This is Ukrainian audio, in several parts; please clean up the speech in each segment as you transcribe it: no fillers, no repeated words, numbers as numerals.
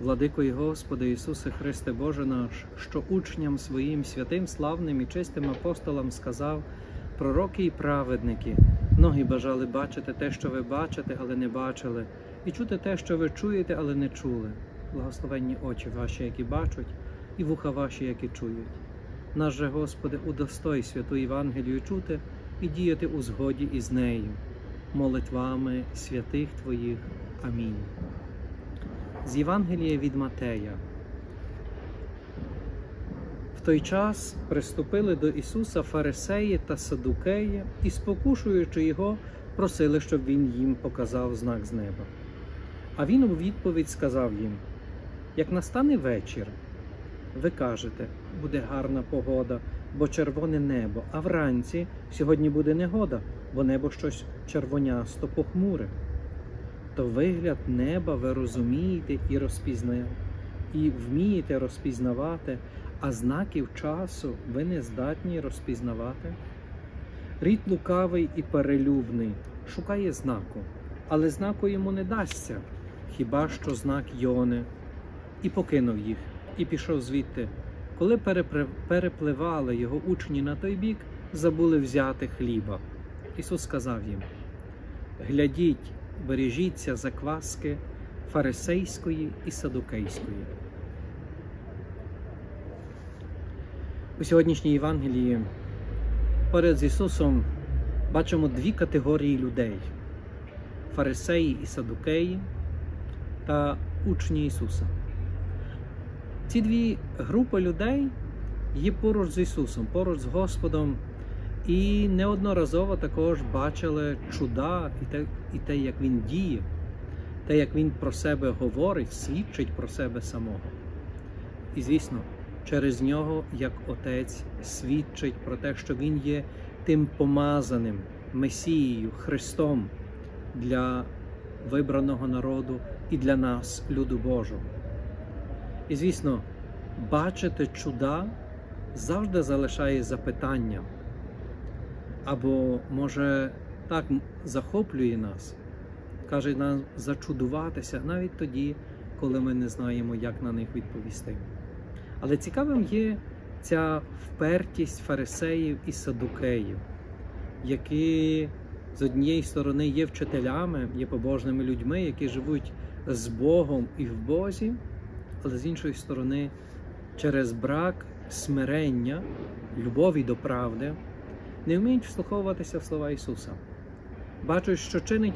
Владико і Господи Ісусе Христе Боже наш, що учням своїм святим, славним і чистим апостолам сказав: пророки і праведники, многі бажали бачити те, що ви бачите, але не бачили, і чути те, що ви чуєте, але не чули. Благословенні очі ваші, які бачать, і вуха ваші, які чують. Наш же, Господи, удостой святу Євангелію чути і діяти у згоді із нею. Молитвами святих Твоїх. Амінь. З Євангелія від Матея. В той час приступили до Ісуса фарисеї та садукеї і, спокушуючи Його, просили, щоб Він їм показав знак з неба. А Він у відповідь сказав їм: як настане вечір, ви кажете, буде гарна погода, бо червоне небо, а вранці сьогодні буде негода, бо небо щось червонясто похмуре. То вигляд неба ви розумієте і вмієте розпізнавати, а знаків часу ви не здатні розпізнавати? Рід лукавий і перелюбний шукає знаку, але знаку йому не дасться, хіба що знак Йони. І покинув їх, і пішов звідти. Коли перепливали його учні на той бік, забули взяти хліба. Ісус сказав їм: глядіть, бережіться закваски фарисейської і садукейської. У сьогоднішній Євангелії поряд з Ісусом бачимо дві категорії людей: фарисеї і садукеї та учні Ісуса. Ці дві групи людей є поруч з Ісусом, поруч з Господом, і неодноразово також бачили чуда і те, як Він діє, те, як Він про себе говорить, свідчить про себе самого. І, звісно, через Нього, як Отець, свідчить про те, що Він є тим помазаним Месією, Христом для вибраного народу і для нас, люду Божого. І, звісно, бачити чуда завжди залишає запитання. Або, може, так захоплює нас, каже нам зачудуватися навіть тоді, коли ми не знаємо, як на них відповісти. Але цікавим є ця впертість фарисеїв і садукеїв, які з однієї сторони є вчителями, є побожними людьми, які живуть з Богом і в Бозі, але з іншої сторони, через брак смирення, любові до правди, не вміють вслуховуватися в слова Ісуса. Бачать, що чинить,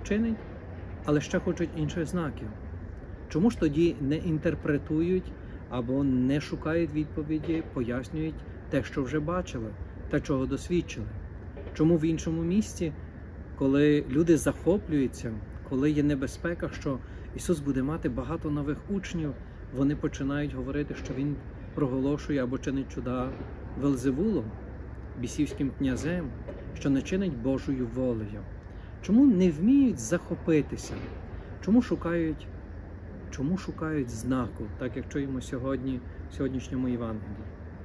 але ще хочуть інших знаків. Чому ж тоді не інтерпретують або не шукають відповіді, пояснюють те, що вже бачили, те, чого досвідчили? Чому в іншому місці, коли люди захоплюються, коли є небезпека, що Ісус буде мати багато нових учнів, вони починають говорити, що Він проголошує або чинить чуда Вельзевулом, бісівським князем, що не чинить Божою волею? Чому не вміють захопитися? Чому шукають знаку, так як чуємо сьогодні в сьогоднішньому Євангелії?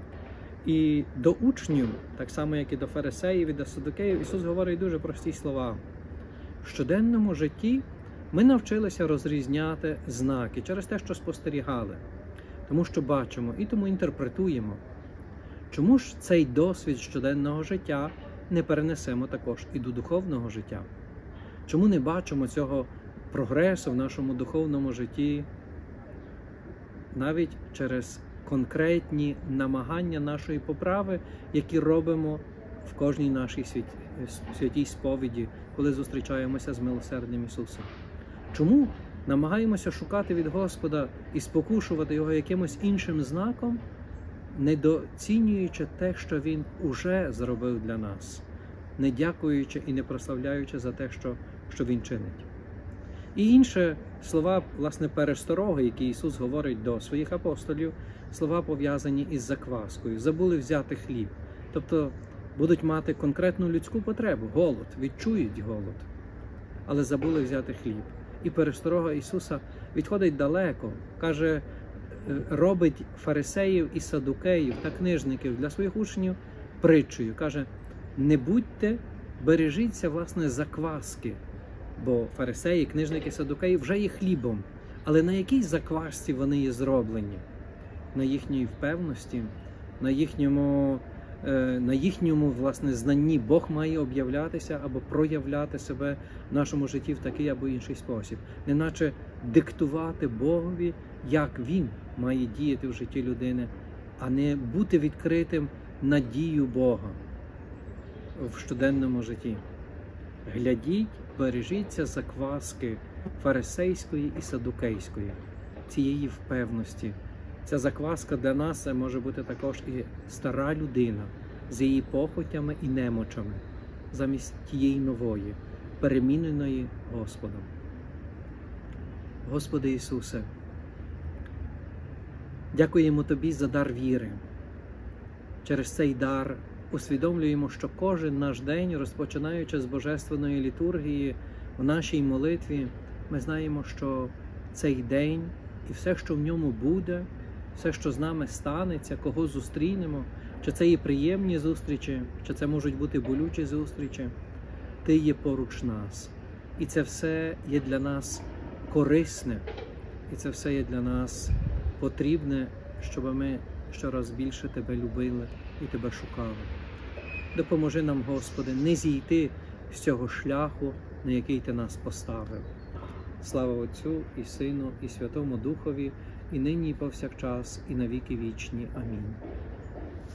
І до учнів, так само як і до фарисеїв і до садукеїв, Ісус говорить дуже прості слова. В щоденному житті ми навчилися розрізняти знаки через те, що спостерігали, тому що бачимо і тому інтерпретуємо. Чому ж цей досвід щоденного життя не перенесемо також і до духовного життя? Чому не бачимо цього прогресу в нашому духовному житті навіть через конкретні намагання нашої поправи, які робимо в кожній нашій святій сповіді, коли зустрічаємося з милосердним Ісусом? Чому намагаємося шукати від Господа і спокушувати Його якимось іншим знаком, недооцінюючи те, що Він уже зробив для нас, не дякуючи і не прославляючи за те, що Він чинить? І інші слова, власне, перестороги, які Ісус говорить до своїх апостолів, слова пов'язані із закваскою. Забули взяти хліб. Тобто будуть мати конкретну людську потребу, голод, відчують голод, але забули взяти хліб. І пересторога Ісуса відходить далеко, каже, робить фарисеїв і садукеїв та книжників для своїх учнів притчею. Каже, не будьте, бережіться, власне, закваски, бо фарисеї, книжники, садукеї вже є хлібом, Але на якій заквасці вони є зроблені? На їхній впевності, на їхньому власне знанні Бог має об'являтися або проявляти себе в нашому житті в такий або інший спосіб, неначе диктувати Богові, як Він має діяти в житті людини, а не бути відкритим на дію Бога в щоденному житті. Глядіть, бережіться закваски фарисейської і садукейської, цієї впевності. Ця закваска для нас це може бути також і стара людина з її похотями і немочами, замість тієї нової, переміненої Господом. Господи Ісусе, дякуємо Тобі за дар віри. Через цей дар усвідомлюємо, що кожен наш день, розпочинаючи з Божественної літургії, в нашій молитві, ми знаємо, що цей день і все, що в ньому буде, все, що з нами станеться, кого зустрінемо, чи це є приємні зустрічі, чи це можуть бути болючі зустрічі, Ти є поруч нас. І це все є для нас корисне, і це все є для нас потрібне, щоб ми щораз більше Тебе любили і Тебе шукали. Допоможи нам, Господи, не зійти з цього шляху, на який Ти нас поставив. Слава Отцю і Сину, і Святому Духові, і нині, і повсякчас, і на віки вічні. Амінь.